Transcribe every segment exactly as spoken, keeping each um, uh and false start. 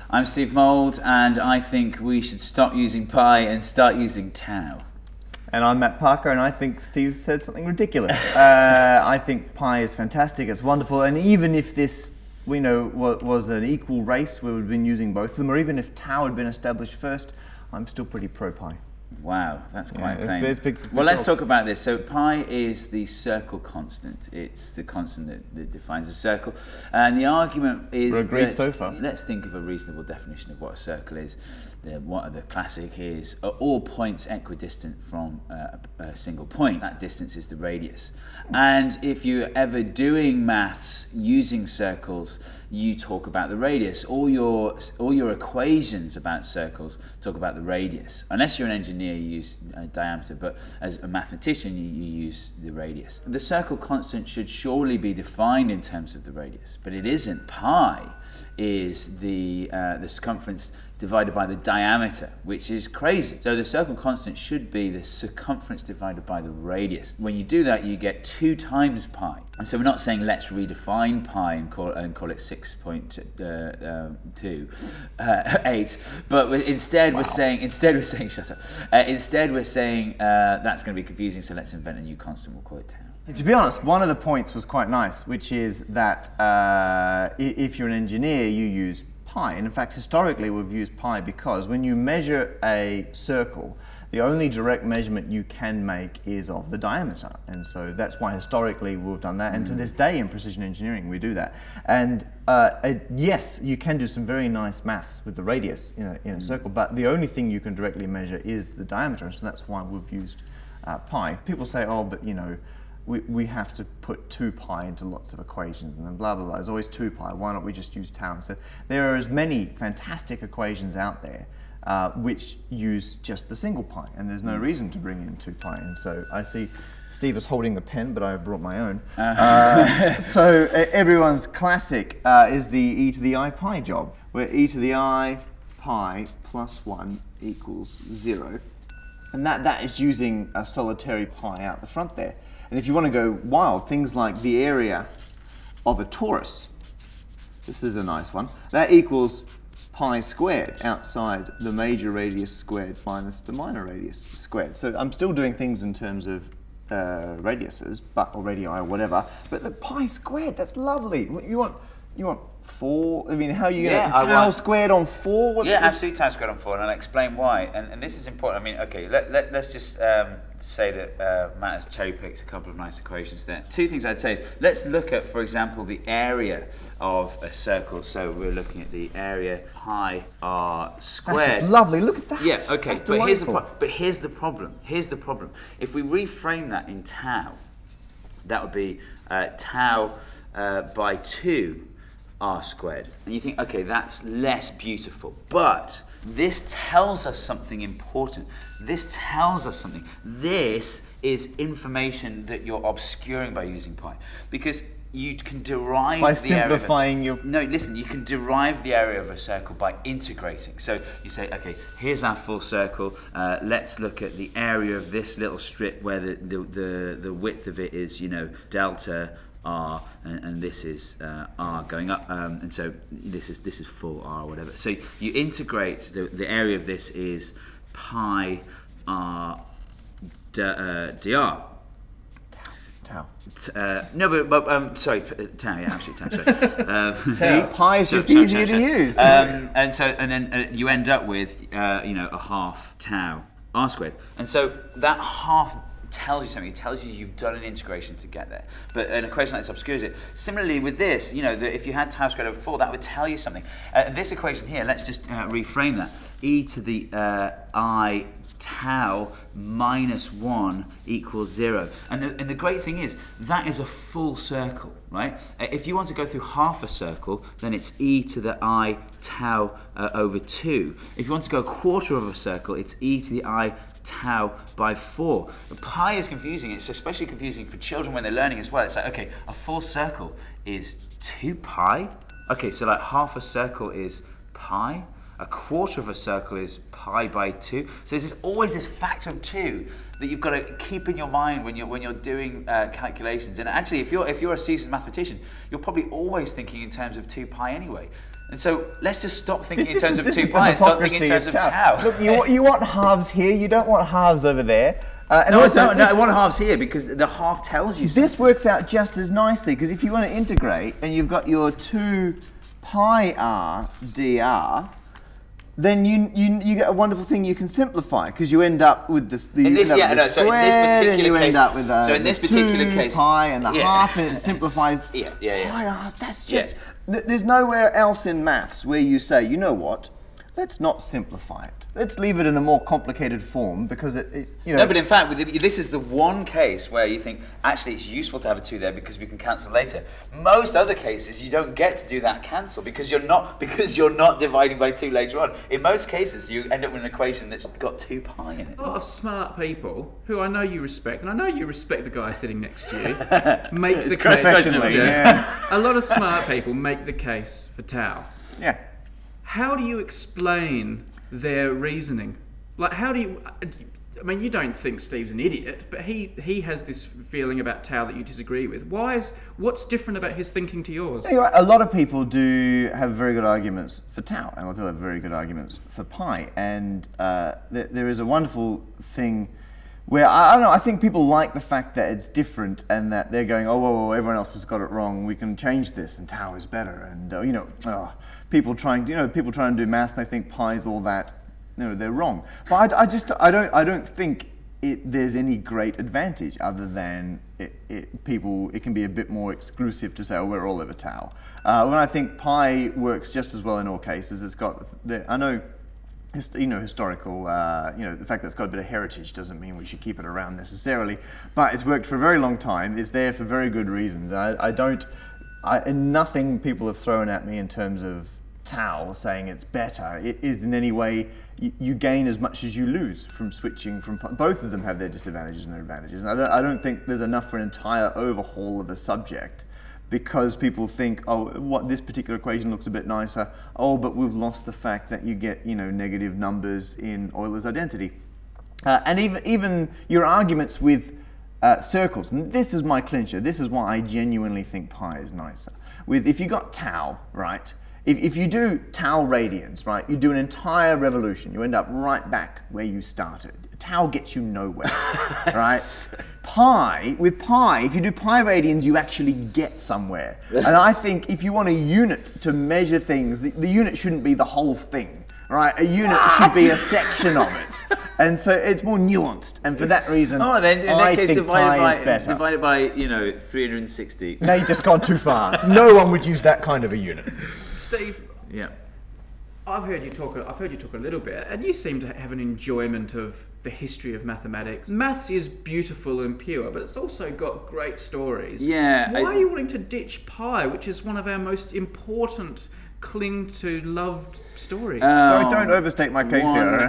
I'm Steve Mould, and I think we should stop using pi and start using tau. And I'm Matt Parker, and I think Steve said something ridiculous. uh, I think pi is fantastic, it's wonderful, and even if this, we know, was an equal race, we would have been using both of them, or even if tau had been established first, I'm still pretty pro-pi. Wow, that's quite yeah, a claim. it's, it's big, it's well, let's talk about this. So pi is the circle constant. It's the constant that, that defines a circle. And the argument is We're agreed that, so far. Let's think of a reasonable definition of what a circle is. The, what the classic is, are all points equidistant from uh, a, a single point. That distance is the radius. And if you're ever doing maths using circles, you talk about the radius. All your, all your equations about circles talk about the radius. Unless you're an engineer, you use uh, diameter, but as a mathematician, you, you use the radius. The circle constant should surely be defined in terms of the radius, but it isn't. Pi is the, uh, the circumference divided by the diameter, which is crazy. So the circle constant should be the circumference divided by the radius. When you do that, you get two times pi. And so we're not saying let's redefine pi and call, and call it six point two eight, but instead wow. we're saying instead we're saying shut up. Uh, instead we're saying uh, that's going to be confusing, so let's invent a new constant. We'll call it tau. To be honest, one of the points was quite nice, which is that uh, if you're an engineer, you use pi. And in fact, historically, we've used pi because when you measure a circle, the only direct measurement you can make is of the diameter. And so that's why historically we've done that. And to this day in precision engineering, we do that. And uh, it, yes, you can do some very nice maths with the radius in a, in a circle, but the only thing you can directly measure is the diameter. And so that's why we've used uh, pi. People say, oh, but you know, We, we have to put two pi into lots of equations and then blah, blah, blah. There's always two pi. Why not we just use tau? So there are as many fantastic equations out there uh, which use just the single pi, and there's no reason to bring in two pi. And so I see Steve is holding the pen, but I've brought my own. Uh, uh, so uh, everyone's classic uh, is the e to the I pi job, where e to the I pi plus one equals zero. And that, that is using a solitary pi out the front there. And if you want to go wild, things like the area of a torus, this is a nice one, that equals pi squared outside the major radius squared minus the minor radius squared. So I'm still doing things in terms of uh, radiuses, but or radii or whatever, but the pi squared, that's lovely. You want, you want four? I mean, how are you yeah, going to tau squared on four? What's yeah, this? absolutely tau squared on four, and I'll explain why. And, and this is important. I mean, okay, let, let, let's just um, say that uh, Matt has cherry-picked a couple of nice equations there. Two things I'd say. Let's look at, for example, the area of a circle. So we're looking at the area pi r squared. That's just lovely. Look at that. Yes, okay, That's but here's, the delightful. pro but here's the problem. Here's the problem. If we reframe that in tau, that would be uh, tau uh, by two r squared. And you think, okay, that's less beautiful. But this tells us something important. This tells us something. This is information that you're obscuring by using pi. Because you can derive by the simplifying area your... No, listen, you can derive the area of a circle by integrating. So you say, okay, here's our full circle. Uh, let's look at the area of this little strip where the, the, the, the width of it is, you know, delta R, and, and this is uh, R going up, um, and so this is this is full R or whatever. So you integrate, the, the area of this is pi R d, uh, dr. Tau. Uh, no, but, but um, sorry, tau. Yeah, absolutely tau. Sorry. Um, See, pi is so, just so, easier so, so, to use. Um, and so, and then uh, you end up with, uh, you know, a half tau R squared, and so that half tells you something. It tells you you've done an integration to get there. But an equation like this obscures it. Similarly with this, you know, that if you had tau squared over four, that would tell you something. Uh, this equation here, let's just uh, reframe that. E to the uh, I tau minus one equals zero. And the, and the great thing is, that is a full circle, right? Uh, if you want to go through half a circle, then it's e to the I tau uh, over two. If you want to go a quarter of a circle, it's e to the I tau by four. Pi is confusing. It's especially confusing for children when they're learning as well. It's like, okay, a full circle is two pi. Okay, so like half a circle is pi. A quarter of a circle is pi by two. So there's always this factor of two that you've got to keep in your mind when you're when you're doing uh, calculations. And actually, if you're if you're a seasoned mathematician, you're probably always thinking in terms of two pi anyway. And so let's just stop thinking This- in terms this is- of two this is the pi and start hypocrisy thinking in terms of of tau. Look, you, want- you want halves here, you don't want halves over there. Uh, and No, also, no, no, I this- want halves here because the half tells you something. This works out just as nicely, because if you want to integrate and you've got your two pi r dr, then you you you get a wonderful thing you can simplify, because you end up with this. The, In this, yeah, no, so in this particular you case, end up with uh, so in this the particular two case, pi and the yeah. half, and it simplifies. Yeah, yeah, yeah. Pi r. That's Yeah. just. th- There's nowhere else in maths where you say, you know what? Let's not simplify it. Let's leave it in a more complicated form, because it, it you know. No, but in fact, with the, this is the one case where you think, actually, it's useful to have a two there because we can cancel later. Most other cases, you don't get to do that cancel because you're not because you're not dividing by two later on. In most cases, you end up with an equation that's got two pi in it. A lot of smart people, who I know you respect, and I know you respect the guy sitting next to you, make the case. Professionally, yeah. A lot of smart people make the case for tau. Yeah. How do you explain their reasoning? Like, how do you... I mean, you don't think Steve's an idiot, but he, he has this feeling about tau that you disagree with. Why is... What's different about his thinking to yours? Yeah, you're right. A lot of people do have very good arguments for tau, and a lot of people have very good arguments for pi. And uh, th there is a wonderful thing where, I, I don't know, I think people like the fact that it's different and that they're going, oh, whoa, whoa, everyone else has got it wrong, we can change this, and tau is better. And, uh, you know, oh, people trying, you know, people trying to do maths, and they think pi is all that. No, they're wrong. But I, I just, I don't, I don't think it, there's any great advantage other than it, it, people, it can be a bit more exclusive to say, oh, we're all over tau. Uh, when I think pi works just as well in all cases, it's got, the, I know, his, you know, historical, uh, you know, the fact that it's got a bit of heritage doesn't mean we should keep it around necessarily, but it's worked for a very long time. It's there for very good reasons. I, I don't, I, and nothing people have thrown at me in terms of tau saying it's better, it is in any way, you, you gain as much as you lose from switching from, both of them have their disadvantages and their advantages. And I don't, I don't think there's enough for an entire overhaul of a subject because people think, oh, what, this particular equation looks a bit nicer, oh, but we've lost the fact that you get, you know, negative numbers in Euler's identity. Uh, and even, even your arguments with uh, circles, and this is my clincher, this is why I genuinely think pi is nicer. With, if you got tau, right, If, if you do tau radians, right, you do an entire revolution. You end up right back where you started. Tau gets you nowhere, right? Pi, with pi, if you do pi radians, you actually get somewhere. And I think if you want a unit to measure things, the, the unit shouldn't be the whole thing, right? A unit what? should be a section of it. And so it's more nuanced. And for that reason, oh, then in I that case, think divided pi by, is better. divided by, you know, three hundred sixty. Now you've just gone too far. No one would use that kind of a unit. Steve, Yeah. I've heard you talk. I've heard you talk a little bit, and you seem to have an enjoyment of the history of mathematics. Maths is beautiful and pure, but it's also got great stories. Yeah. Why I, are you wanting to ditch pi, which is one of our most important, cling to loved stories? Um, Don't, don't overstate my case one, here.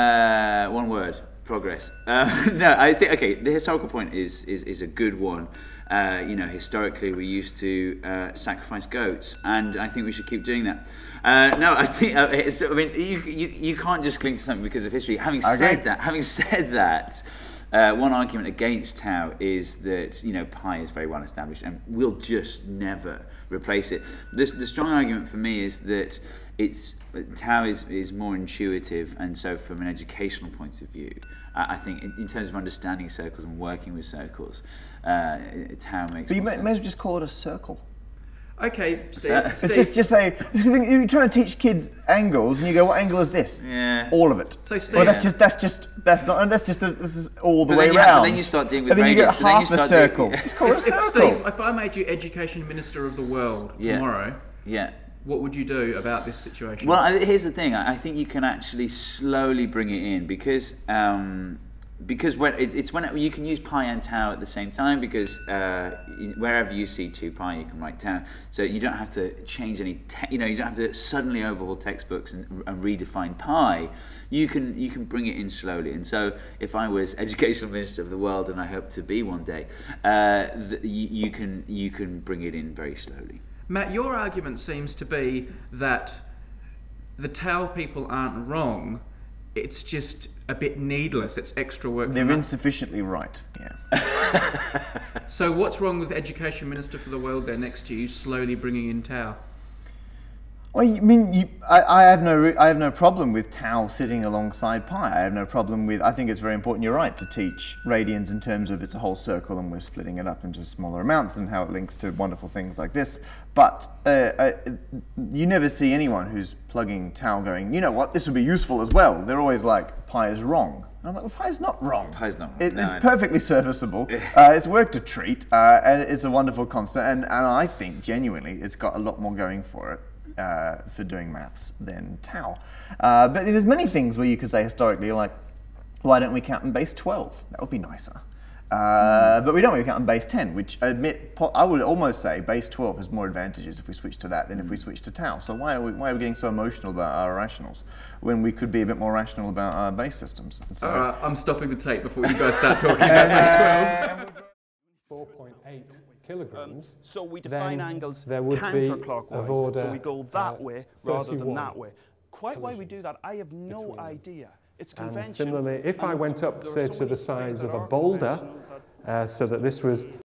Uh, one word. Progress. Uh, no, I think okay. The historical point is is, is a good one. Uh, you know, historically we used to uh, sacrifice goats, and I think we should keep doing that. Uh, no, I think uh, it's, I mean you, you you can't just cling to something because of history. Having I said agree. that, having said that, uh, one argument against tau is that you know pi is very well established, and we'll just never replace it. The, the strong argument for me is that it's tau is, is more intuitive, and so from an educational point of view, uh, I think in, in terms of understanding circles and working with circles, uh, tau makes But you more may, sense. may as well just call it a circle. Okay, Steve. that? Steve. It's just, just say, you're trying to teach kids angles, and you go, what angle is this? Yeah. All of it. So, Steve- well, that's Yeah. just, that's just, that's not, and that's just, a, this is all the But way then you around. have- but then you start dealing with And then you get radians, but then you half a start circle. doing- Just call it a If, circle. Steve, if I made you education minister of the world Yeah. tomorrow, Yeah. what would you do about this situation? Well, I, here's the thing. I I think you can actually slowly bring it in because um, because when it, it's when it, you can use pi and tau at the same time because uh, wherever you see two pi, you can write tau. So you don't have to change any. Te you know, you don't have to suddenly overhaul textbooks and, and redefine pi. You can you can bring it in slowly. And so, if I was educational minister of the world, and I hope to be one day, uh, the, you, you can you can bring it in very slowly. Matt, your argument seems to be that the tau people aren't wrong. It's just a bit needless. It's extra work. They're insufficiently right. Yeah. So what's wrong with Education Minister for the World there next to you, slowly bringing in tau? Well, I mean, you, I, I have no, re I have no problem with tau sitting alongside pi. I have no problem with. I think it's very important. You're right to teach radians in terms of it's a whole circle and we're splitting it up into smaller amounts and how it links to wonderful things like this. But uh, uh, you never see anyone who's plugging tau going, you know what, this would be useful as well. They're always like, pi is wrong. And I'm like, well, pi is not wrong. Pi's not wrong. It, no, it's no. perfectly serviceable. uh, it's work to treat, uh, and it's a wonderful concept. And, and I think genuinely, it's got a lot more going for it. Uh, for doing maths than tau. Uh, but there's many things where you could say historically, like, why don't we count in base twelve? That would be nicer. Uh, mm. But we don't, we count in base ten, which I admit, I would almost say base twelve has more advantages if we switch to that than mm. if we switch to tau. So why are, we, why are we getting so emotional about our rationals when we could be a bit more rational about our base systems? So, all right, I'm stopping the tape before you guys start talking about base twelve. four point eight kilograms, um, so we define then angles there would counterclockwise. be of order, so we go that uh, way rather than that way. Quite why we do collisions that, I have no idea. It's And convention. similarly, if I and went up, there are say, so to many the things size that of a are boulder, conventional that- uh, so that this was